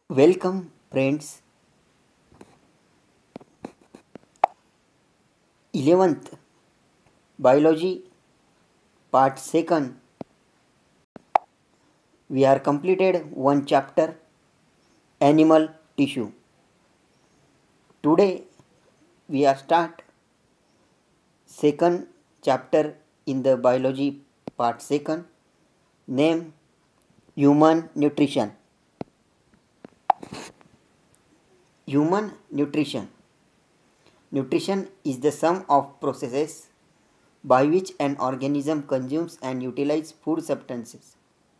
Welcome, friends. 11th Biology Part 2nd. We are completed one chapter Animal Tissue. Today we are start second chapter in the Biology Part 2nd, name Human Nutrition. Human Nutrition. Nutrition is the sum of processes by which an organism consumes and utilizes food substances.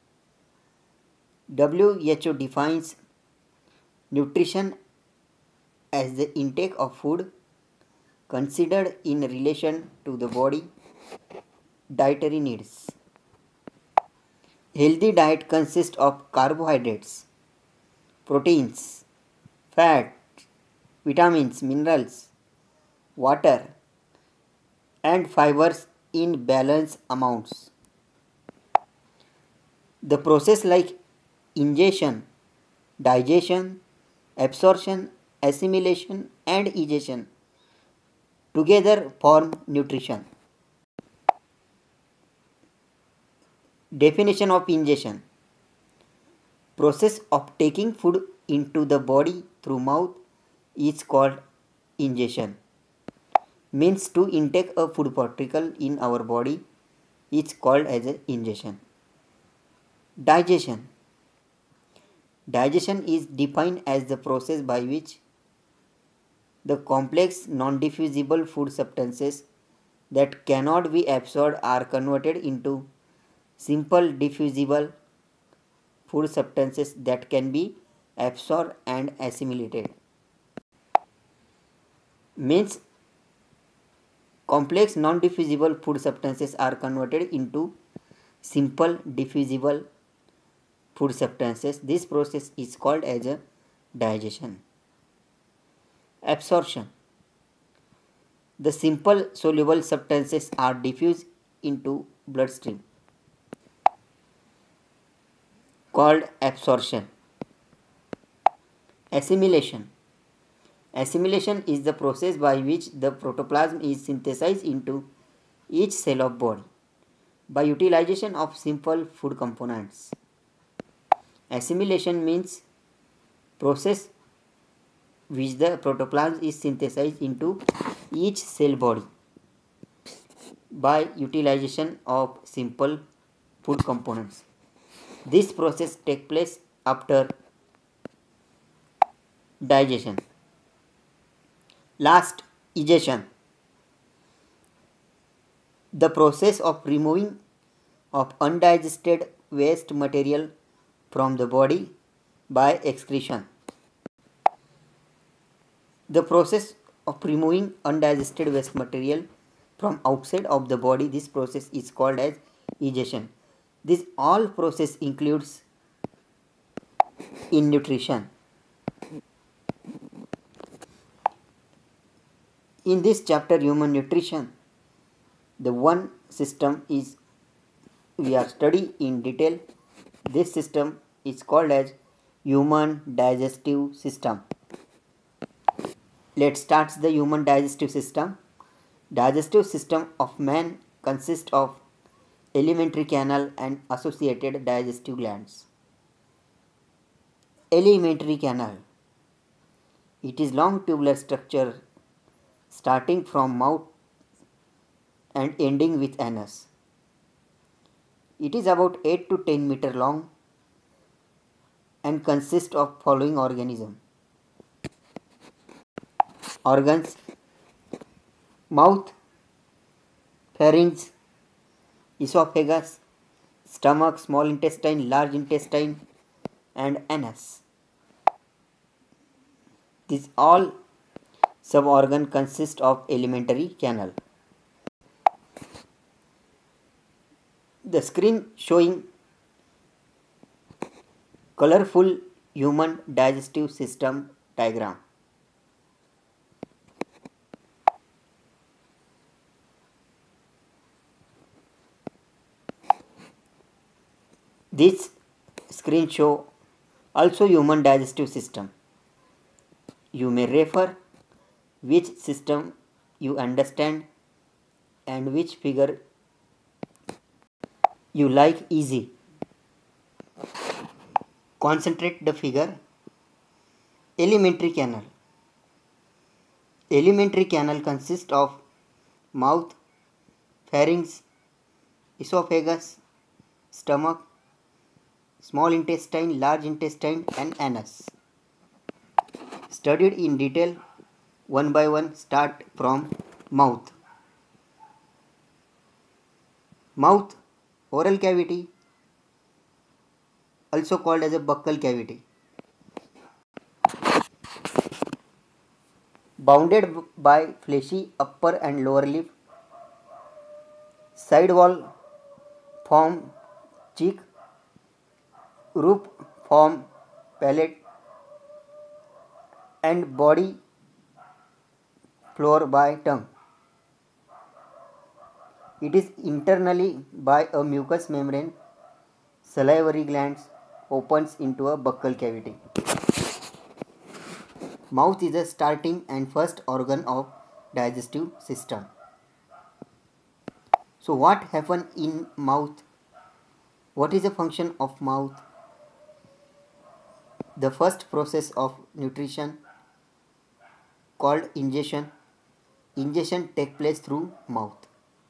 WHO defines nutrition as the intake of food considered in relation to the body dietary needs. Healthy diet consists of carbohydrates, proteins, fat, vitamins, minerals, water, and fibers in balanced amounts. The process like ingestion, digestion, absorption, assimilation, and egestion together form nutrition. Definition of ingestion: process of taking food into the body through mouth is called ingestion. Means to intake a food particle in our body is called as a ingestion. Digestion. Digestion is defined as the process by which the complex non-diffusible food substances that cannot be absorbed are converted into simple diffusible food substances that can be absorbed and assimilated. Means complex non-diffusible food substances are converted into simple diffusible food substances. This process is called as a digestion. Absorption. The simple soluble substances are diffused into bloodstream called absorption. Assimilation. Assimilation is the process by which the protoplasm is synthesized into each cell of body by utilization of simple food components. Assimilation means process which the protoplasm is synthesized into each cell body by utilization of simple food components. This process takes place after digestion. Last, egestion. The process of removing of undigested waste material from the body by excretion. The process of removing undigested waste material from outside of the body, this process is called as egestion. This all process includes in nutrition. In this chapter, human nutrition, the one system is we are study in detail. This system is called as human digestive system. Let's start the human digestive system. Digestive system of man consists of alimentary canal and associated digestive glands. Alimentary canal. It is long tubular structure starting from mouth and ending with anus. It is about 8 to 10 meter long and consists of following organisms. Organs: mouth, pharynx, esophagus, stomach, small intestine, large intestine, and anus. These all suborgan consist of alimentary canal. The screen showing colorful human digestive system diagram. This screen show Also human digestive system. You may refer which system you understand and which figure you like easy. Concentrate the figure. Alimentary canal. Alimentary canal consists of mouth, pharynx, esophagus, stomach, small intestine, large intestine and anus. Studied in detail one by one. Start from mouth. Mouth, oral cavity, also called as a buccal cavity. Bounded by fleshy upper and lower lip. Side wall form cheek. Roof form palate. And body floor by tongue. It is internally by a mucous membrane. Salivary glands opens into a buccal cavity. Mouth is the starting and first organ of digestive system. So what happens in mouth? What is the function of mouth? The first process of nutrition called ingestion. Ingestion takes place through mouth.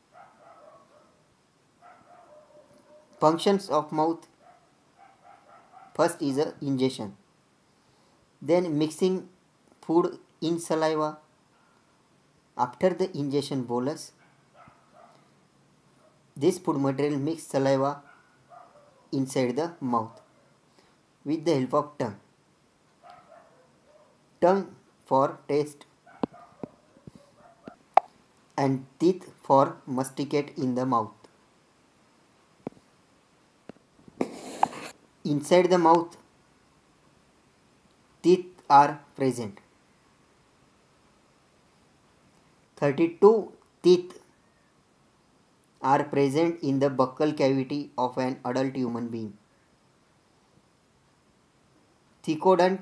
Functions of mouth. First is a ingestion. Then mixing food in saliva. After the ingestion bolus, this food material mix saliva inside the mouth with the help of tongue. Tongue for taste and teeth for masticate in the mouth. Inside the mouth, teeth are present. 32 teeth are present in the buccal cavity of an adult human being. Thecodont,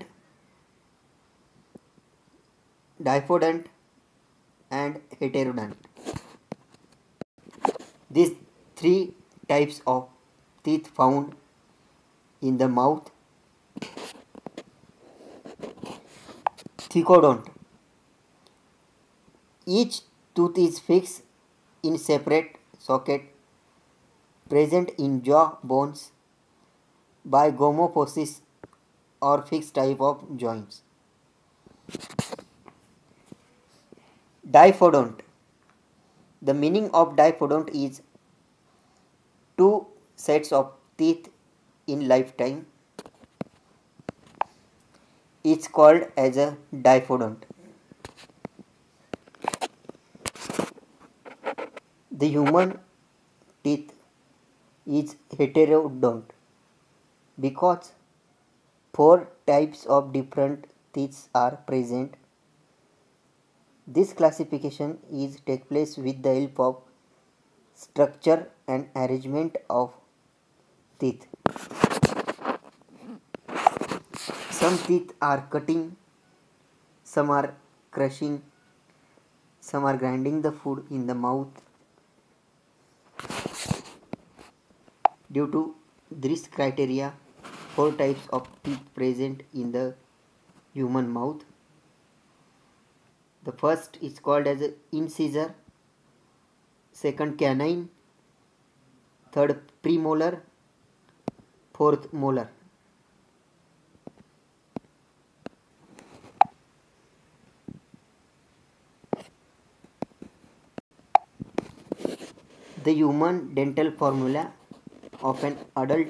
diphodont and heterodont. These three types of teeth found in the mouth. Thecodont. Each tooth is fixed in separate socket present in jaw bones by gomophosis or fixed type of joints. Diphodont. The meaning of diphodont is two sets of teeth in lifetime. It's called as a diphodont. The human teeth is heterodont because four types of different teeth are present. This classification is take place with the help of structure and arrangement of teeth. Some teeth are cutting, some are crushing, some are grinding the food in the mouth. Due to this criteria, four types of teeth present in the human mouth. The first is called as incisor, second canine, third premolar, fourth molar. The human dental formula of an adult.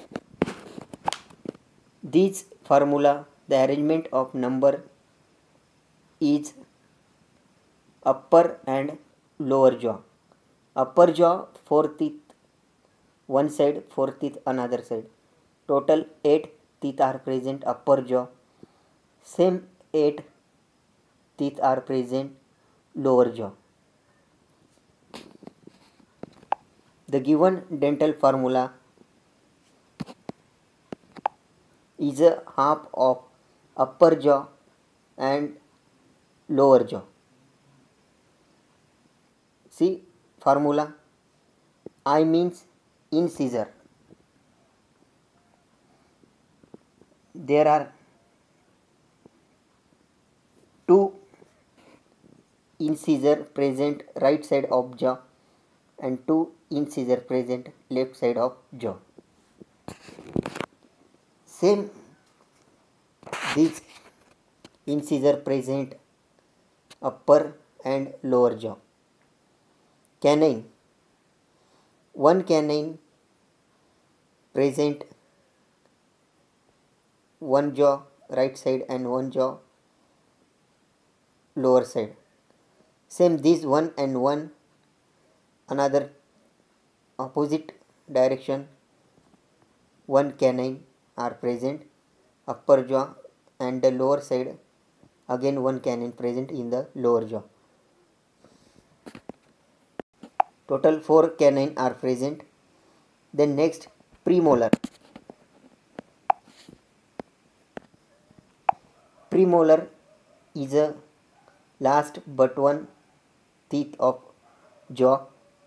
These formula, the arrangement of number is upper and lower jaw. Upper jaw 4 teeth one side, 4 teeth another side. Total 8 teeth are present upper jaw. Same 8 teeth are present lower jaw. The given dental formula is a half of upper jaw and lower jaw. See formula. I means incisor. There are two incisor present right side of jaw and two incisor present left side of jaw. Same these incisor present upper and lower jaw. Canine. One canine present one jaw right side and one jaw lower side. Same this one and one another opposite direction. One canine are present upper jaw and the lower side, again one canine present in the lower jaw. Total 4 canine are present. Then next, premolar. Premolar is a last but one teeth of jaw.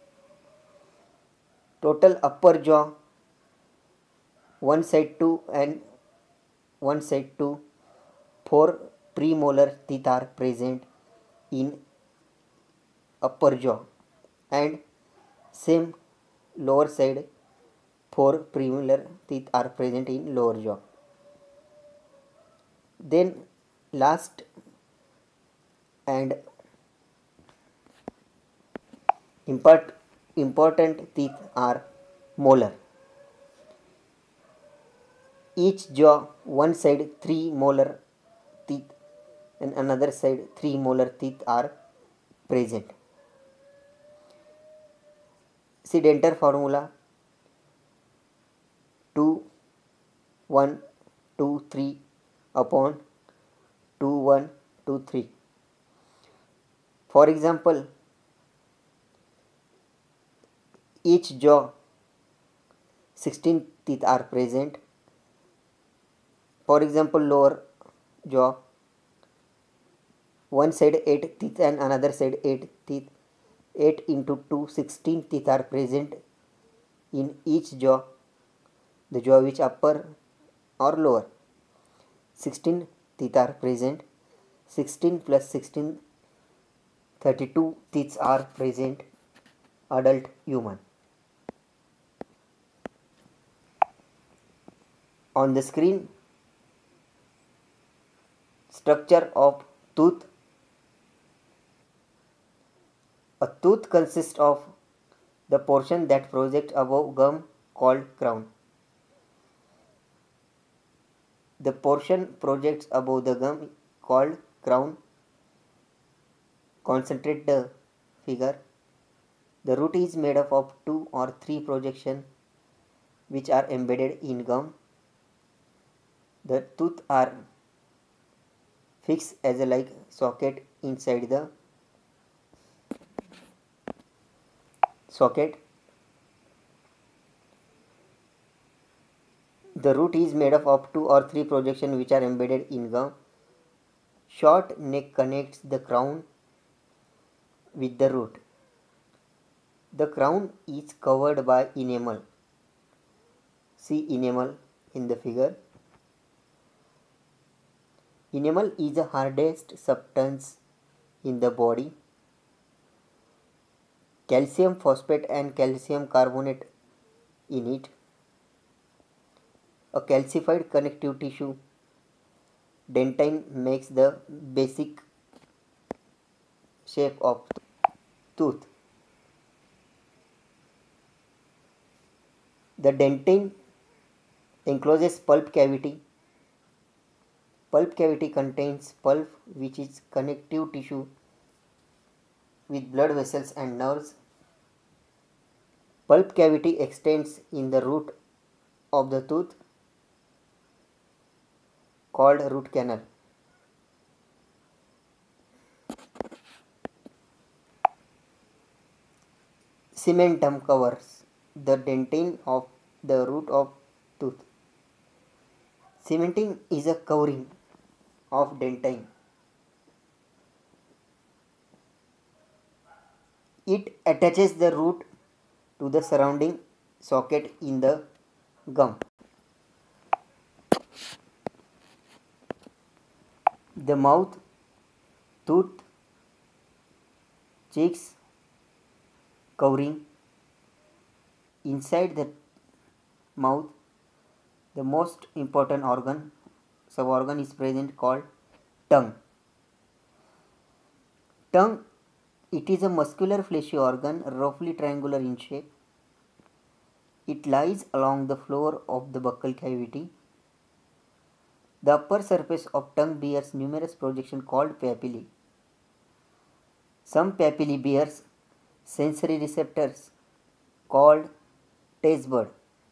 Total upper jaw, one side 2 and one side 2, 4 premolar teeth are present in upper jaw and same lower side 4 premolar teeth are present in lower jaw. Then last and important teeth are molar. Each jaw one side 3 molar teeth and another side 3 molar teeth are present. See dental formula 2 1 2 3 upon 2 1 2 3. For example, each jaw 16 teeth are present. For example, lower jaw, one side 8 teeth and another side 8 teeth. 8 into 2, 16 teeth are present in each jaw, the jaw which upper or lower. 16 teeth are present. 16 plus 16, 32 teeth are present, adult human. On the screen, structure of tooth. A tooth consists of the portion that projects above gum called crown. The portion projects above the gum called crown. Concentrate the figure. The root is made up of 2 or 3 projections which are embedded in gum. The tooth are fixed as a like socket inside the socket. The root is made up of 2 or 3 projections which are embedded in gum. Short neck connects the crown with the root. The crown is covered by enamel. See enamel in the figure. Enamel is the hardest substance in the body. Calcium phosphate and calcium carbonate in it. A calcified connective tissue, dentine, makes the basic shape of tooth. The dentine encloses pulp cavity. Pulp cavity contains pulp, which is connective tissue with blood vessels and nerves. Pulp cavity extends in the root of the tooth called root canal. Cementum covers the dentine of the root of tooth. Cementing is a covering of dentin. It attaches the root to the surrounding socket in the gum. The mouth, tooth, cheeks, covering. Inside the mouth, the most important suborgan is present called tongue. Tongue, it is a muscular fleshy organ roughly triangular in shape. It lies along the floor of the buccal cavity. The upper surface of tongue bears numerous projections called papillae. Some papillae bears sensory receptors called taste bud.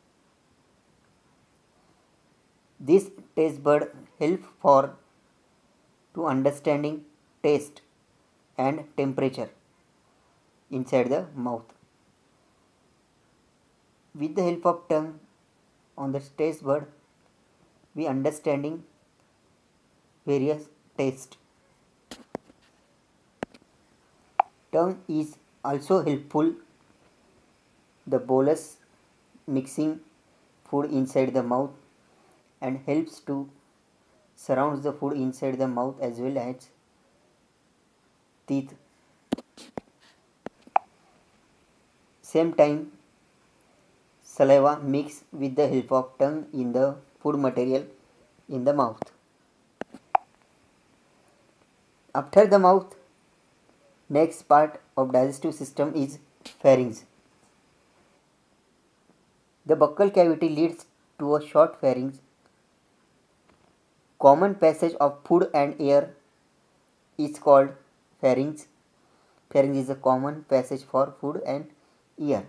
This taste bud help for to understanding taste and temperature inside the mouth. With the help of tongue on the taste bud, we understanding various taste. Tongue is also helpful the bolus mixing food inside the mouth and helps to surround the food inside the mouth as well as teeth. Same time, saliva mix with the help of tongue in the food material in the mouth. After the mouth, next part of digestive system is pharynx. The buccal cavity leads to a short pharynx. Common passage of food and air is called pharynx. Pharynx is a common passage for food and air.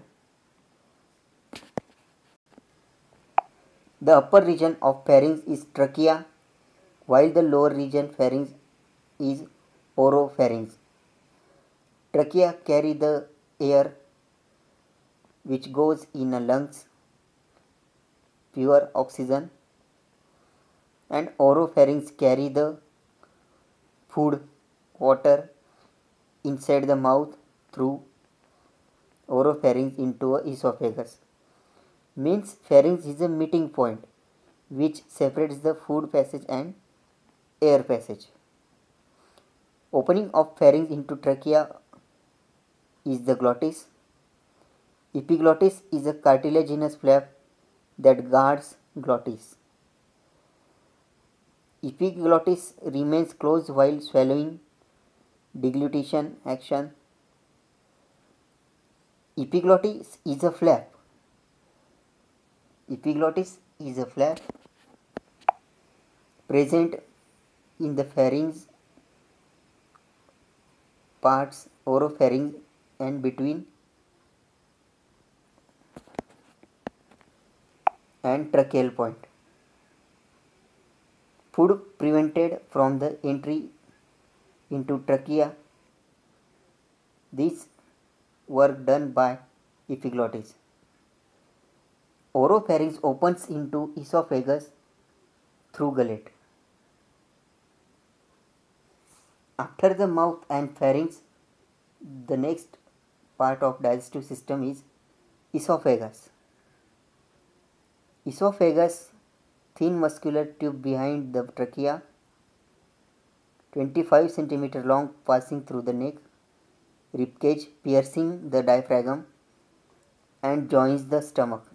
The upper region of pharynx is trachea, while the lower region pharynx is oropharynx. Trachea carry the air which goes in the lungs, pure oxygen, and oropharynx carry the food, water inside the mouth through oropharynx into a esophagus. Means pharynx is a meeting point which separates the food passage and air passage. Opening of pharynx into trachea is the glottis. Epiglottis is a cartilaginous flap that guards glottis. Epiglottis remains closed while swallowing. Deglutition action. Epiglottis is a flap. Epiglottis is a flap present in the pharynx parts, oropharynx, and between and tracheal point. Food prevented from the entry into trachea. This work done by epiglottis. Oropharynx opens into esophagus through gullet. After the mouth and pharynx, the next part of digestive system is esophagus. Esophagus, thin muscular tube behind the trachea, 25 cm long, passing through the neck, ribcage, piercing the diaphragm, and joins the stomach.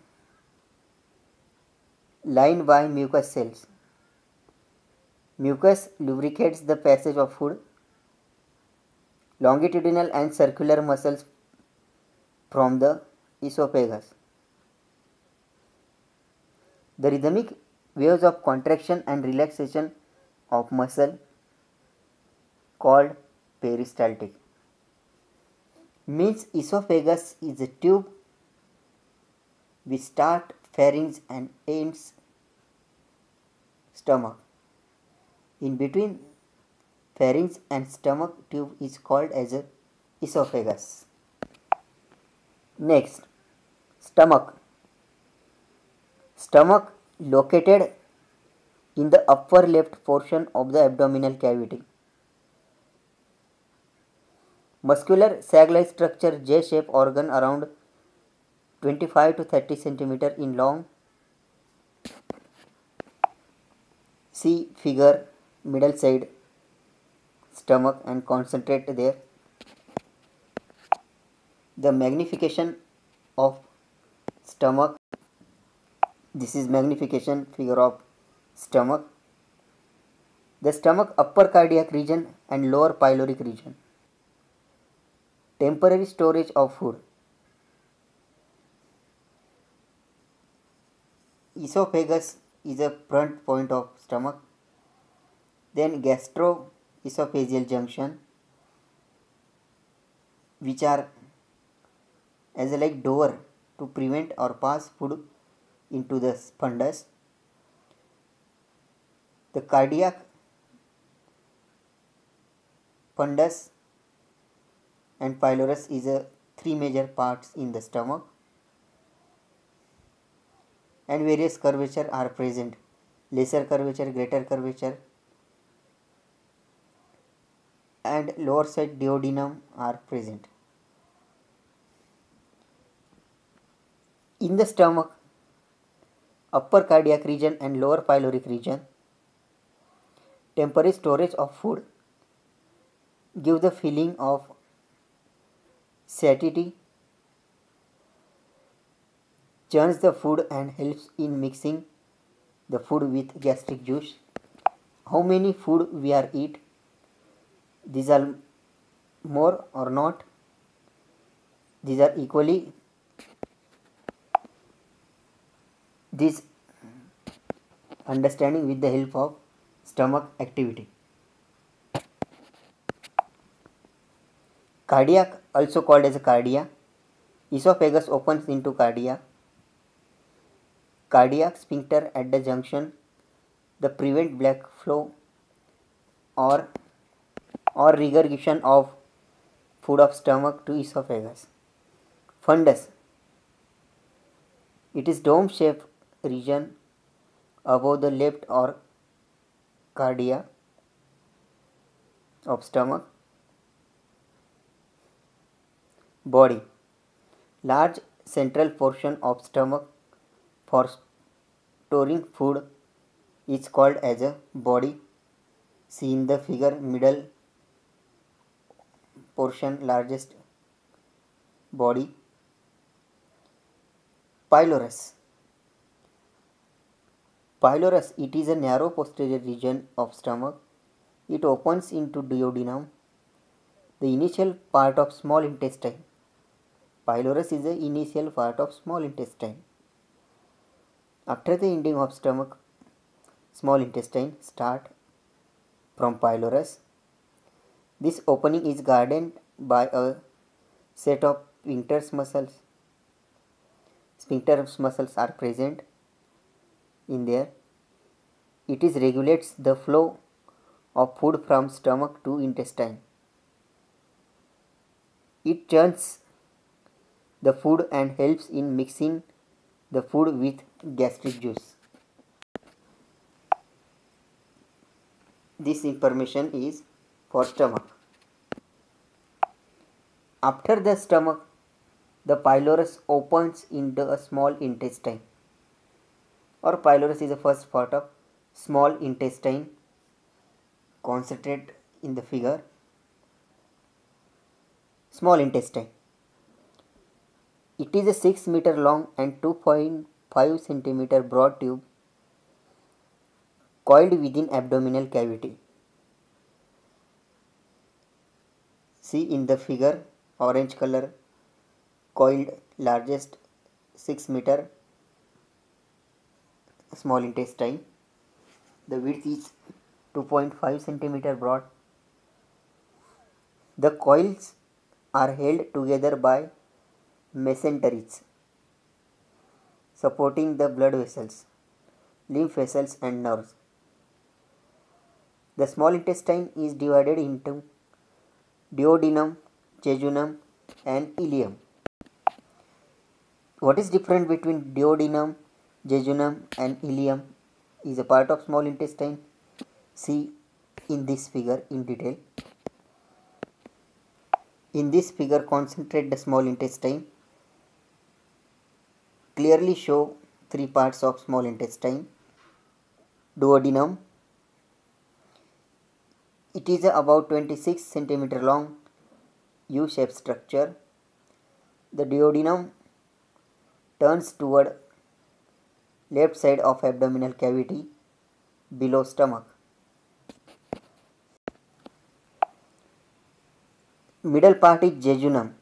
Lined by mucous cells. Mucus lubricates the passage of food. Longitudinal and circular muscles from the esophagus. The rhythmic waves of contraction and relaxation of muscle called peristaltic. Means esophagus is a tube which start pharynx and ends stomach. In between pharynx and stomach tube is called as a esophagus. Next, stomach. Stomach located in the upper left portion of the abdominal cavity. Muscular sac-like structure, J-shaped organ around 25 to 30 centimeter in long. See figure, middle side stomach, and concentrate there. The magnification of stomach. This is magnification figure of stomach. The stomach, upper cardiac region and lower pyloric region. Temporary storage of food. Esophagus is a front point of stomach. Then gastroesophageal junction, which are as a like door to prevent or pass food into the fundus. The cardiac, fundus and pylorus is a three major parts in the stomach, and various curvature are present. Lesser curvature, greater curvature, and lower side duodenum are present. In the stomach, upper cardiac region and lower pyloric region, temporary storage of food give the feeling of satiety, churns the food and helps in mixing the food with gastric juice. How many food we are eat? These are more or not? These are equally. This understanding with the help of stomach activity. Cardiac, also called as a cardia. Esophagus opens into cardia. Cardiac sphincter at the junction, the prevent black flow or regurgitation of food of stomach to esophagus. Fundus, it is dome shaped region above the left or cardia of stomach. Body, large central portion of stomach for storing food is called as a body. See in the figure, middle portion, largest body. Pylorus. Pylorus, it is a narrow posterior region of stomach. It opens into duodenum, the initial part of small intestine. Pylorus is the initial part of small intestine. After the ending of stomach, small intestine start from pylorus. This opening is guarded by a set of sphincter muscles. Sphincter muscles are present in there. It is regulates the flow of food from stomach to intestine. It churns the food and helps in mixing the food with gastric juice. This information is for stomach. After the stomach, the pylorus opens into a small intestine, or pylorus is the first part of small intestine. Concentrate in the figure. Small intestine. It is a 6 meter long and 2.5 centimeter broad tube coiled within abdominal cavity. See in the figure, orange color, coiled, largest 6 meter small intestine. The width is 2.5 centimeter broad. The coils are held together by mesenteries supporting the blood vessels, lymph vessels and nerves. The small intestine is divided into duodenum, jejunum and ileum. What is different between duodenum, jejunum and ileum? is a part of small intestine. See in this figure in detail. In this figure, concentrate the small intestine. Clearly show three parts of small intestine. Duodenum. It is about 26 cm long U-shaped structure. The duodenum turns toward left side of abdominal cavity below stomach. Middle part is jejunum.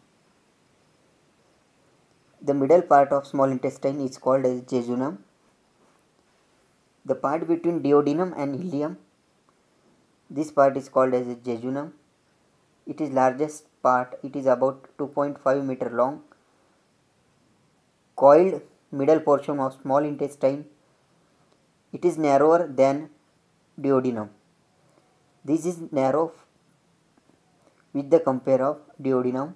The middle part of small intestine is called as jejunum. The part between duodenum and ileum, this part is called as jejunum. It is largest part. It is about 2.5 meter long. Coiled middle portion of small intestine. It is narrower than duodenum. This is narrow with the compare of duodenum.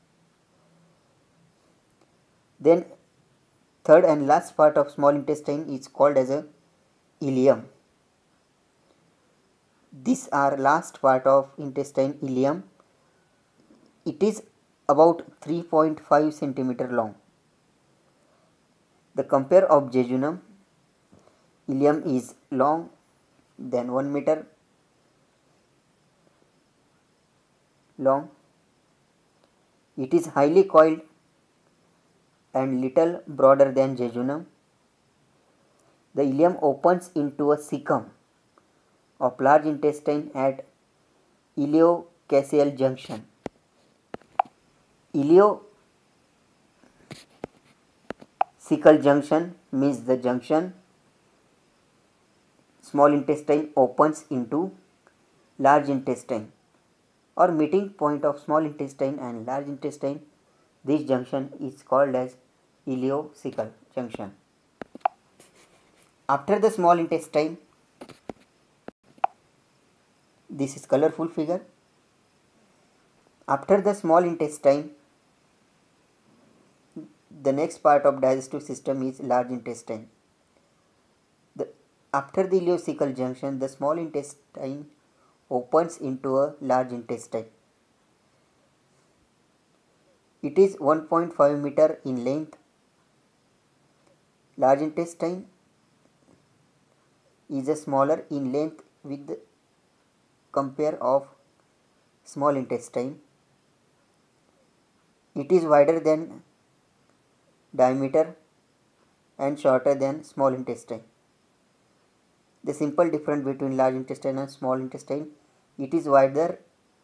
Then third and last part of small intestine is called as a ileum. These are last part of intestine, ileum. It is about 3.5 centimeter long. The compare of jejunum, ileum is long than 1 meter long. It is highly coiled and little broader than jejunum. The ileum opens into a cecum of large intestine at ileocacal junction. Ileocecal junction means the junction small intestine opens into large intestine, or meeting point of small intestine and large intestine. This junction is called as ileocecal junction. After the small intestine, this is colorful figure. After the small intestine, the next part of digestive system is large intestine. After the ileocecal junction, the small intestine opens into a large intestine. It is 1.5 meter in length. Large intestine is a smaller in length with the compare of small intestine. It is wider than diameter and shorter than small intestine. The simple difference between large intestine and small intestine, it is wider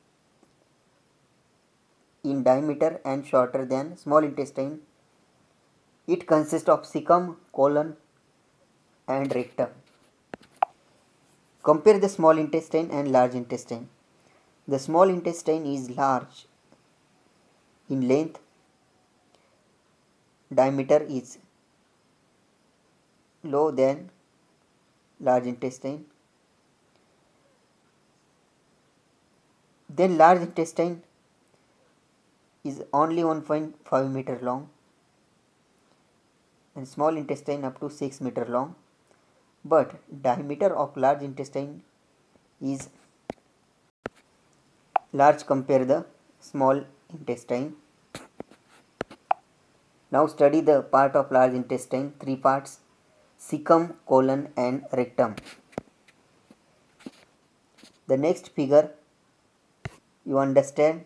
in diameter and shorter than small intestine. It consists of cecum, colon and rectum. Compare the small intestine and large intestine. The small intestine is large in length. Diameter is low than large intestine. Then large intestine is only 1.5 meter long and small intestine up to 6 meter long, but diameter of large intestine is large compare the small intestine. Now study the part of large intestine, three parts: cecum, colon and rectum. The next figure you understand.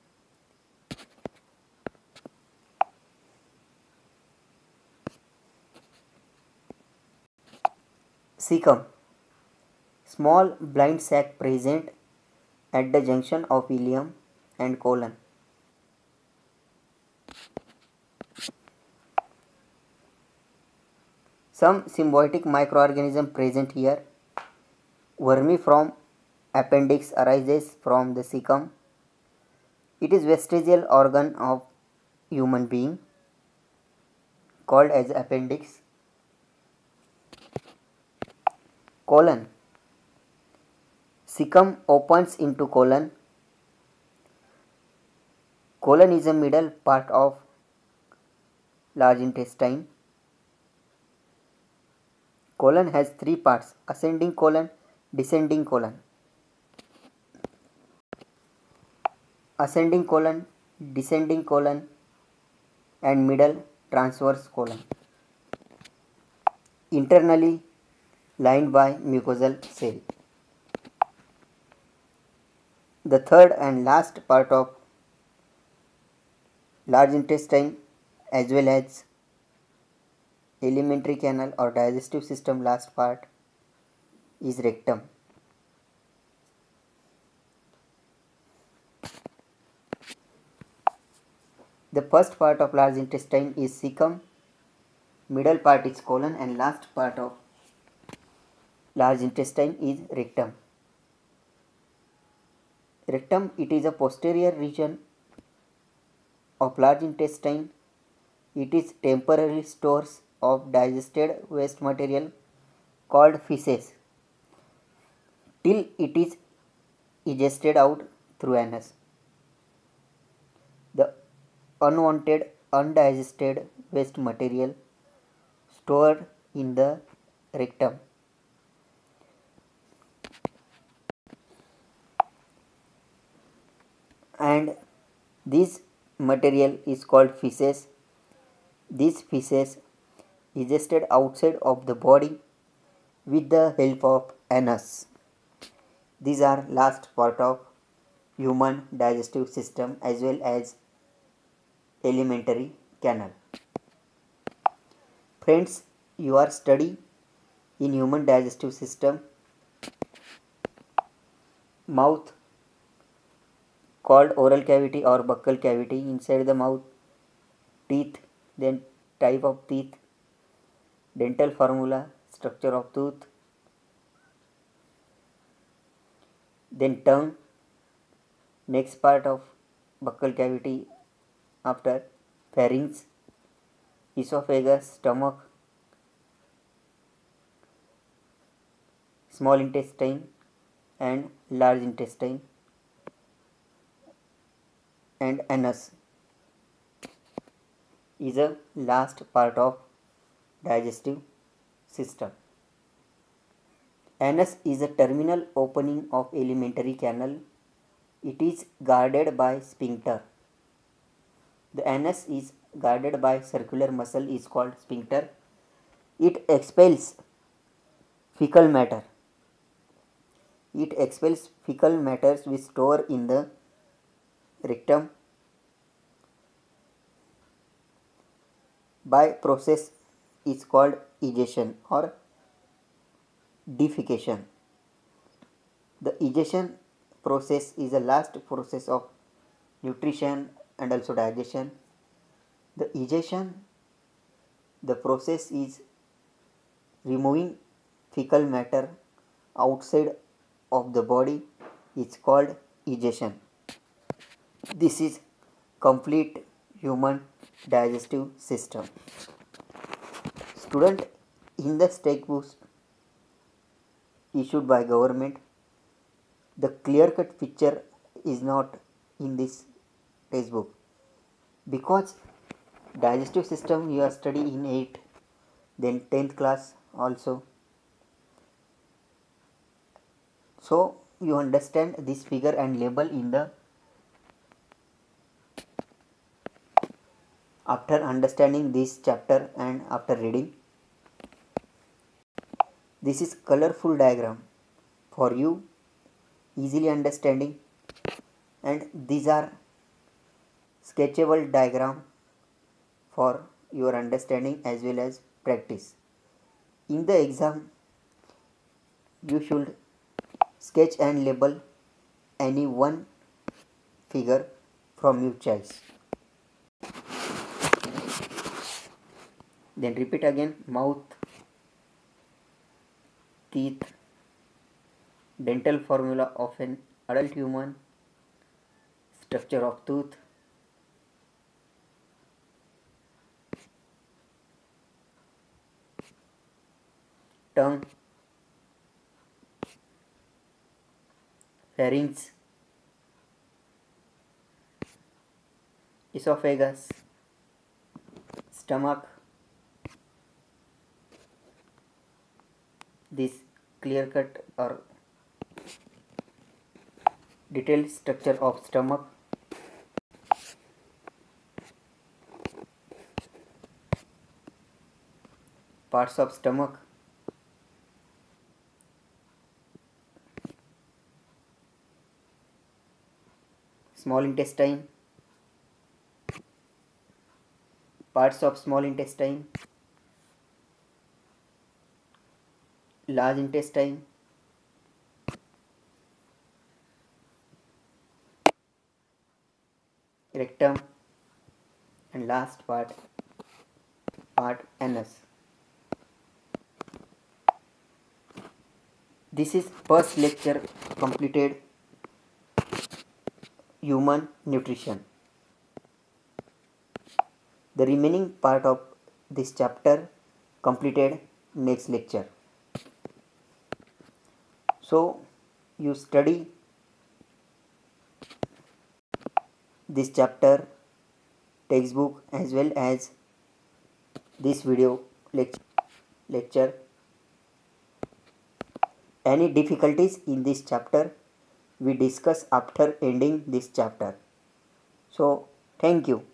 Cecum, small blind sac present at the junction of ileum and colon. Some symbiotic microorganism present here. Vermiform appendix arises from the cecum. It is vestigial organ of human being called as appendix. Colon, cecum opens into colon. Colon is a middle part of large intestine. Colon has three parts: ascending colon, descending colon. Ascending colon, descending colon, and middle transverse colon. Internally lined by mucosal cell. The third and last part of large intestine as well as alimentary canal or digestive system last part is rectum. The first part of large intestine is cecum, middle part is colon, and last part of large intestine is rectum. Rectum, it is a posterior region of large intestine. It is temporary stores of digested waste material called feces till it is egested out through anus. The unwanted undigested waste material stored in the rectum and this material is called feces. This feces is egested outside of the body with the help of anus. These are last part of human digestive system as well as alimentary canal. Friends, you are studying in human digestive system. Mouth called oral cavity or buccal cavity, inside the mouth, teeth, then type of teeth, dental formula, structure of tooth, then tongue, next part of buccal cavity after pharynx, esophagus, stomach, small intestine and large intestine, and anus is a last part of digestive system. Anus is a terminal opening of alimentary canal. It is guarded by sphincter. The anus is guarded by circular muscle is called sphincter. It expels fecal matter. It expels fecal matters which store in the rectum by process is called egestion or defecation. The egestion process is the last process of nutrition and also digestion. The egestion, the process is removing fecal matter outside of the body, is called egestion. This is complete human digestive system. Student, in the textbooks issued by government, the clear-cut picture is not in this textbook because digestive system you are studying in 8th, then 10th class also. So you understand this figure and label in the after understanding this chapter and after reading. This is colorful diagram for you easily understanding, and these are sketchable diagram for your understanding as well as practice. In the exam you should sketch and label any one figure from your choice. Then repeat again: mouth, teeth, dental formula of an adult human, structure of tooth, tongue, pharynx, esophagus, stomach, this clear cut or detailed structure of stomach, parts of stomach, small intestine, parts of small intestine, large intestine, rectum, and last part anus. This is first lecture completed human nutrition. The remaining part of this chapter completed next lecture. So you study this chapter textbook as well as this video lecture. Any difficulties in this chapter we discuss after ending this chapter. So thank you.